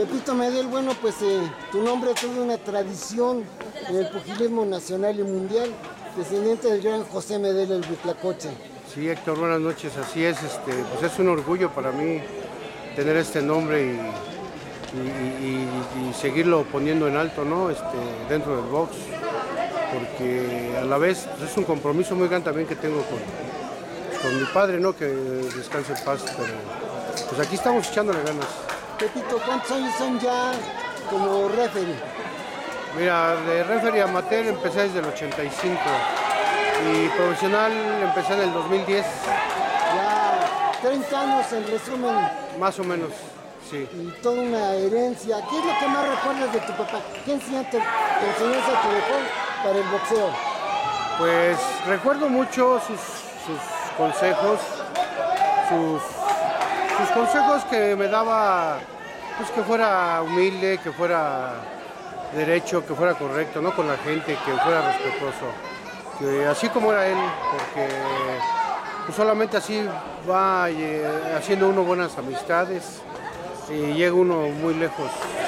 Pepito Medel, bueno, pues tu nombre es toda una tradición en el pugilismo nacional y mundial, descendiente del gran José Medel, el Huitlacoche. Sí, Héctor, buenas noches. Así es, pues es un orgullo para mí tener este nombre y seguirlo poniendo en alto, ¿no? Dentro del box, porque a la vez pues, es un compromiso muy grande también que tengo con mi padre, ¿no? Que descanse en paz, pero pues aquí estamos echándole ganas. Pepito, ¿cuántos años son ya como referee? Mira, de referee amateur empecé desde el 85 y profesional empecé en el 2010. Ya 30 años en resumen. Más o menos, sí. Y toda una herencia. ¿Qué es lo que más recuerdas de tu papá? ¿Qué enseñanza te dejó para el boxeo? Pues recuerdo mucho sus consejos, sus consejos que me daba, pues que fuera humilde, que fuera derecho, que fuera correcto, ¿no? Con la gente, que fuera respetuoso. Que así como era él, porque pues solamente así va haciendo uno buenas amistades y llega uno muy lejos.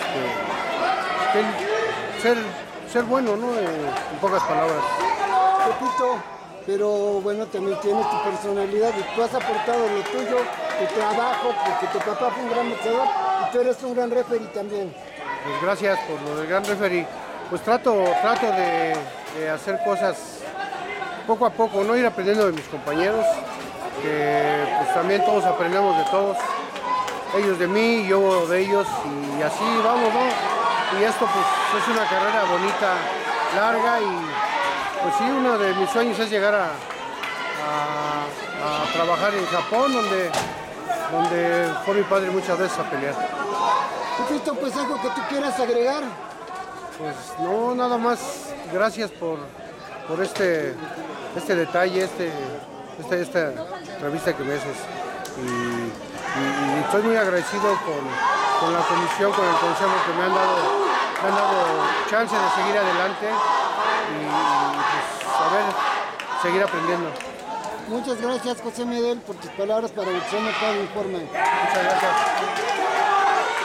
Ser bueno, ¿no? En pocas palabras. Pepito, pero bueno, también tienes tu personalidad y tú has aportado lo tuyo, tu trabajo, porque tu papá fue un gran boxeador y tú eres un gran referee también. Pues gracias por lo del gran referee. Pues trato de hacer cosas poco a poco, no ir aprendiendo de mis compañeros, que pues también todos aprendemos de todos, ellos de mí, yo de ellos, y así vamos, ¿no? Y esto pues es una carrera bonita, larga, y pues sí, uno de mis sueños es llegar a trabajar en Japón, donde fue mi padre muchas veces a pelear. Pepito, pues algo que tú quieras agregar. Pues no, nada más, gracias por este detalle, esta entrevista que me haces. Y estoy muy agradecido con la comisión, con el consejo que me han dado chance de seguir adelante y pues a ver, seguir aprendiendo. Muchas gracias, José Medel, por tus palabras para Boxeo Mercado Informe. Muchas gracias.